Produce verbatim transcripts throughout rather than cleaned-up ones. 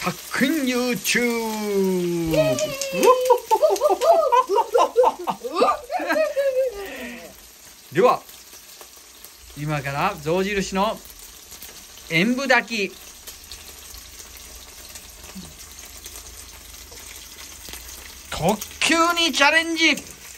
パックイン YouTube。 では今から象印の演舞炊き特急にチャレンジ。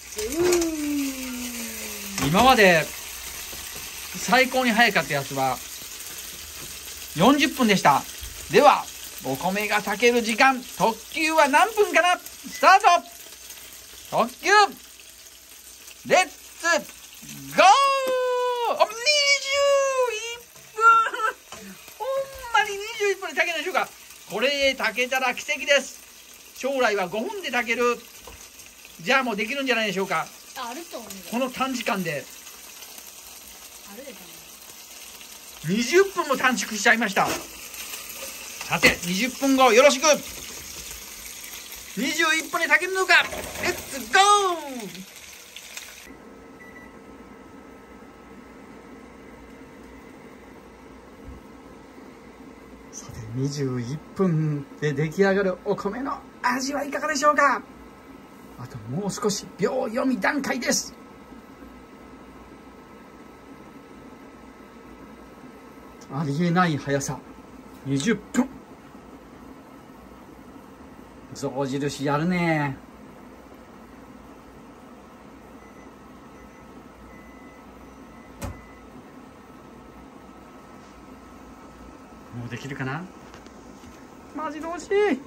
今まで最高に早かったやつはよんじゅっぷんでした。ではお米が炊ける時間、特急は何分かな。スタート。特急レッツゴー。にじゅういっぷん。ほんまににじゅういっぷんで炊けないでしょうか。これで炊けたら奇跡です。将来はごふんで炊ける。じゃあもうできるんじゃないでしょうか。 あると思う。 この短時間であるでしょ。 にじゅっぷんも短縮しちゃいました。さてにじゅっぷんごよろしく。にじゅういっぷんで炊けるのか。レッツゴー。さてにじゅういっぷんで出来上がるお米の味はいかがでしょうか。あともう少し秒読み段階です。ありえない速さ。にじゅっぷん。象印やるね。もうできるかな。マジで惜しい。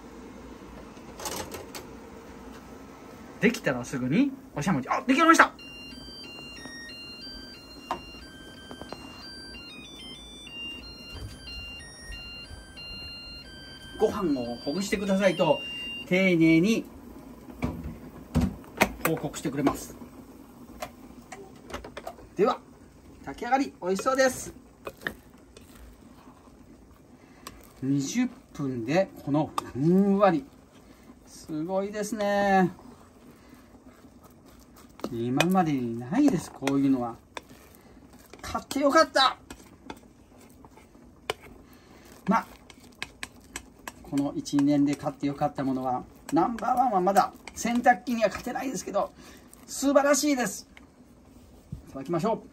できたらすぐにおしゃもじ。あ、できました。ご飯をほぐしてくださいと丁寧に報告してくれます。では炊き上がり、美味しそうです。にじゅっぷんでこのふんわり、すごいですね。今までにないです、こういうのは。買ってよかった。まあこのいちねんで買ってよかったものは、ナンバーワンはまだ洗濯機には勝てないですけど、素晴らしいです。いただきましょう。